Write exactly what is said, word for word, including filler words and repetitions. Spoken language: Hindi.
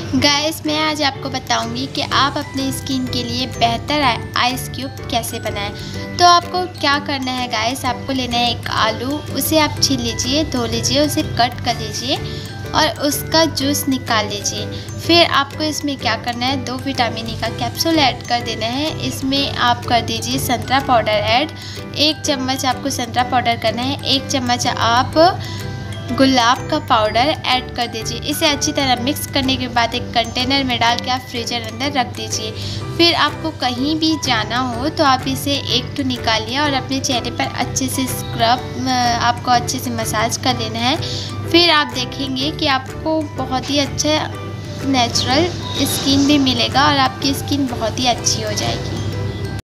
गाइस मैं आज आपको बताऊंगी कि आप अपने स्किन के लिए बेहतर आइस क्यूब कैसे बनाएं। तो आपको क्या करना है गाइस, आपको लेना है एक आलू, उसे आप छील लीजिए, धो लीजिए, उसे कट कर लीजिए और उसका जूस निकाल लीजिए। फिर आपको इसमें क्या करना है, दो विटामिन ई का कैप्सूल ऐड कर देना है। इसमें आप कर दीजिए संतरा पाउडर ऐड, एक चम्मच आपको संतरा पाउडर करना है, एक चम्मच आप गुलाब का पाउडर ऐड कर दीजिए। इसे अच्छी तरह मिक्स करने के बाद एक कंटेनर में डाल के आप फ्रीजर अंदर रख दीजिए। फिर आपको कहीं भी जाना हो तो आप इसे एक तो निकालिए और अपने चेहरे पर अच्छे से स्क्रब आपको अच्छे से मसाज कर लेना है। फिर आप देखेंगे कि आपको बहुत ही अच्छा नेचुरल स्किन भी मिलेगा और आपकी स्किन बहुत ही अच्छी हो जाएगी।